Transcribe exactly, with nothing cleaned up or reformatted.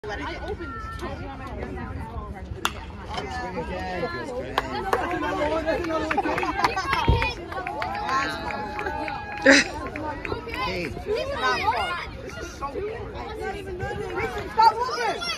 I opened this. Hey. This is so cool. I didn't even know that. Stop looking.